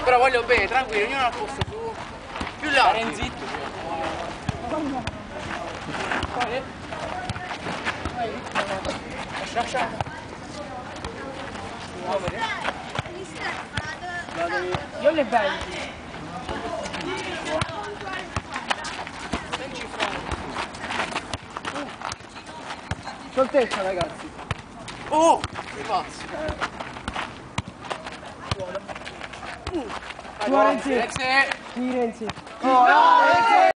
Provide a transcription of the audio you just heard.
Però voglio bene, tranquillo, ognuno al posto su. Più là. Zitto. Lascia. Io le vedo. Soltezza ragazzi. Oh! Che pazzo! Renzi. Grazie! Renzi. Oh, no, Renzi.